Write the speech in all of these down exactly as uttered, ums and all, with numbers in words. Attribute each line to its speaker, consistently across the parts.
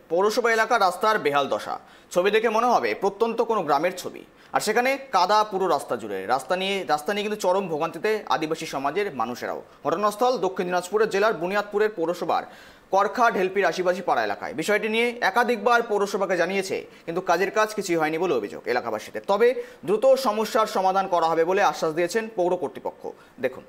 Speaker 1: পৌরসভা এলাকার রাস্তার বেহাল দশা। ছবি দেখে মনে হবে প্রত্যন্ত কোনো গ্রামের ছবি। আর সেখানে কাদা পুরো রাস্তা জুড়ে। রাস্তা নিয়ে রাস্তা নিয়ে কিন্তু চরম ভোগান্তিতে আদিবাসী সমাজের মানুষেরাও। ঘটনাস্থল দক্ষিণ দিনাজপুরের জেলার বুনিয়াদপুরের পৌরসভার করখা ঢেলপির আশিবাসী পাড়া এলাকায়। বিষয়টি নিয়ে একাধিকবার পৌরসভাকে জানিয়েছে, কিন্তু কাজের কাজ কিছুই হয়নি বলে অভিযোগ এলাকাবাসীদের। তবে দ্রুত সমস্যার সমাধান করা হবে বলে আশ্বাস দিয়েছেন পৌর কর্তৃপক্ষ। দেখুন।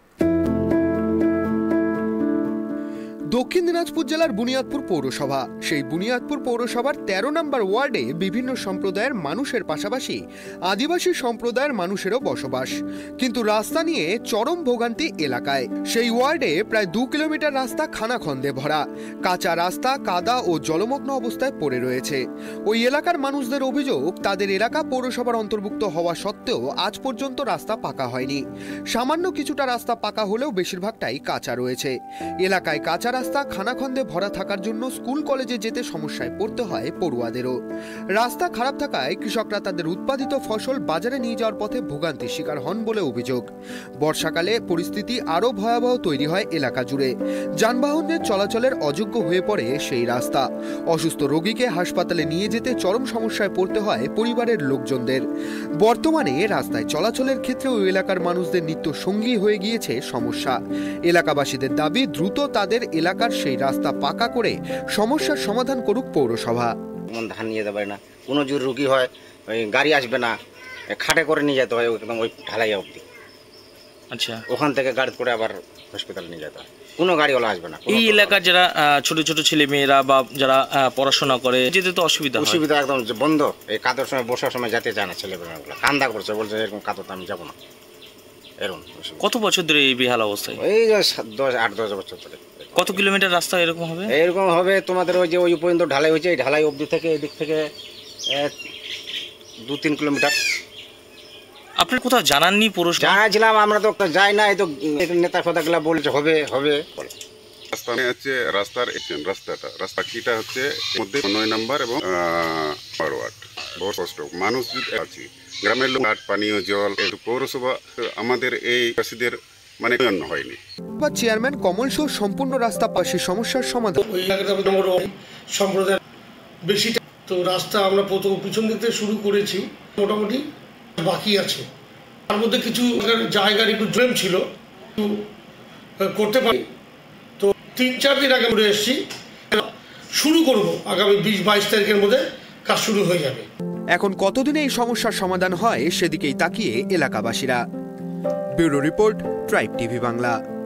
Speaker 2: দক্ষিণ দিনাজপুর জেলার বুনিয়াদপুর পৌরসভা। সেই বুনিয়াদপুর পৌরসভার তেরো নম্বর ওয়ার্ডে বিভিন্ন সম্প্রদায়ের মানুষের পাশাপাশি আদিবাসী সম্প্রদায়ের মানুষেরও বসবাস, কিন্তু রাস্তা নিয়ে চরম ভোগান্তি এলাকায়। সেই ওয়ার্ডে প্রায় দু কিলোমিটার রাস্তা খানাখন্দে ভরা। কাঁচা রাস্তা কাদা ও জলমগ্ন অবস্থায় পড়ে রয়েছে। ওই এলাকার মানুষদের অভিযোগ, তাদের এলাকা পৌরসভার অন্তর্ভুক্ত হওয়া সত্ত্বেও আজ পর্যন্ত রাস্তা পাকা হয়নি। সামান্য কিছুটা রাস্তা পাকা হলেও বেশিরভাগটাই কাঁচা রয়েছে। এলাকায় কাঁচা রাস্তা খানাখন্দে ভরা থাকার জন্য স্কুল কলেজে যেতে সমস্যায় পড়তে হয় পড়ুয়াদেরও। রাস্তা খারাপ থাকায় কৃষকরা তাদের উৎপাদিত ফসল বাজারে নিয়ে যাওয়ার পথে ভোগান্তির শিকার হন বলে অভিযোগ। বর্ষাকালে পরিস্থিতি আরও ভয়াবহ তৈরি হয় এলাকা জুড়ে। যানবাহনের চলাচলের অযোগ্য হয়ে পড়ে সেই রাস্তা। অসুস্থ রোগীকে হাসপাতালে নিয়ে যেতে চরম সমস্যায় পড়তে হয় পরিবারের লোকজনদের। বর্তমানে রাস্তায় চলাচলের ক্ষেত্রে ওই এলাকার মানুষদের নিত্য সঙ্গী হয়ে গিয়েছে সমস্যা। এলাকাবাসীদের দাবি, দ্রুত তাদের এলাকার সেই রাস্তা পাকা করে সমস্যার সমাধান করুক পৌরসভা।
Speaker 3: ধান নিয়ে যেতে পারে না, কোনো যদি রোগী হয় ওই গাড়ি আসবে না, খাটে করে নিয়ে যেতে হয় একদম ওই ঢালাই অবধি। আচ্ছা, ওখান থেকে গাড়ি করে আবার হসপিটালে নিয়ে যেতে হয়, কোনো গাড়িওয়ালা আসবে না।
Speaker 4: এই এলাকার যারা ছোট ছোট ছেলে মেয়েরা বা যারা পড়াশোনা করে যেতে তো অসুবিধা
Speaker 3: অসুবিধা একদম বন্ধ। এই কাদর সময় বর্ষার সময় যেতে চায় না ছেলেমেয়েগুলো, কান্দা করছে, বলছে এরকম কাদরতে আমি যাবো না। এরকম
Speaker 4: কত বছর ধরে এই বেহাল অবস্থায়?
Speaker 3: এই দশ আট দশ বছর ধরে।
Speaker 4: কত কিলোমিটার রাস্তা এরকম হবে?
Speaker 3: এরকম হবে তোমাদের ওই যে ওই পর্যন্ত ঢালাই হয়েছে, এই ঢালাই অবধি থেকে এদিক থেকে দু তিন কিলোমিটার।
Speaker 4: আপনি কোথাও জানাননি পৌরসভা?
Speaker 3: জানাছিলাম, আমরা তো যাই না, এই তো নেতা ফেতাগুলা বলছে হবে হবে।
Speaker 5: রাস্তা হচ্ছে রাস্তার রাস্তাটা রাস্তা কিটা হচ্ছে মধ্যে নয় নাম্বার এবং ওয়ার্ড বহু কষ্ট মানুষ আছি গ্রামের লোক, পানীয় জল, পৌরসভা আমাদের এই চাষিদের মানে হয়নি।
Speaker 2: চেয়ারম্যান কমল শো সম্পূর্ণ রাস্তা পাশে সমস্যার সমাধান।
Speaker 6: ওই এলাকাটা সম্প্রদায় বেশি, তো রাস্তা আমরা প্রথম পিছন দিতে শুরু করেছি, মোটামুটি বাকি আছে। তার মধ্যে কিছু জায়গার একটু জেম ছিল, করতে পারি। তো তিন চার দিন আগে ঘুরে এসেছি, শুরু করব আগামী বিশ বাইশ তারিখের মধ্যে কাজ শুরু হয়ে যাবে।
Speaker 2: এখন কতদিনে এই সমস্যার সমাধান হয় সেদিকেই তাকিয়ে এলাকাবাসীরা। Bureau report, tribe TV Bangla.